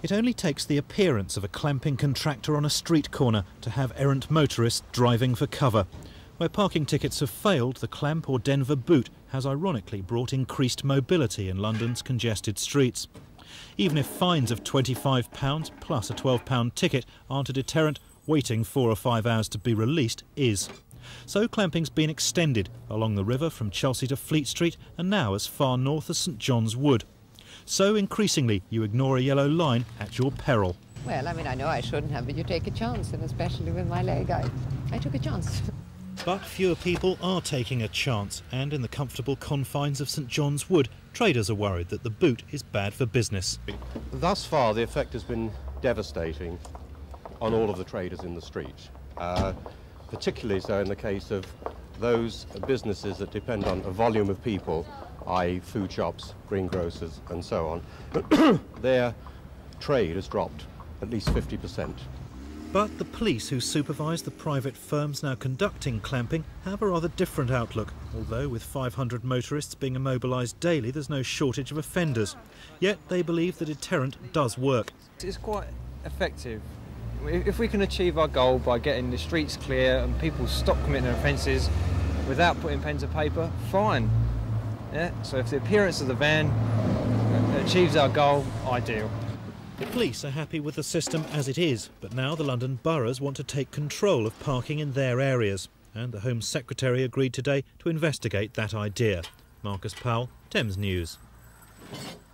It only takes the appearance of a clamping contractor on a street corner to have errant motorists driving for cover. Where parking tickets have failed, the clamp or Denver boot has ironically brought increased mobility in London's congested streets. Even if fines of £25 plus a £12 ticket aren't a deterrent, waiting 4 or 5 hours to be released is. So clamping's been extended along the river from Chelsea to Fleet Street and now as far north as St John's Wood. So increasingly you ignore a yellow line at your peril. Well, I mean, I know I shouldn't have, but you take a chance, and especially with my leg, I took a chance. But fewer people are taking a chance, and in the comfortable confines of St John's Wood, traders are worried that the boot is bad for business. Thus far, the effect has been devastating on all of the traders in the street, particularly so in the case of those businesses that depend on a volume of people, i.e. food shops, greengrocers and so on. Their trade has dropped at least 50%. But the police who supervise the private firms now conducting clamping have a rather different outlook, although with 500 motorists being immobilised daily there's no shortage of offenders. Yet they believe the deterrent does work. It's quite effective. If we can achieve our goal by getting the streets clear and people stop committing their offences without putting pen to paper, fine. Yeah? So if the appearance of the van achieves our goal, ideal. The police are happy with the system as it is, but now the London boroughs want to take control of parking in their areas. And the Home Secretary agreed today to investigate that idea. Marcus Powell, Thames News.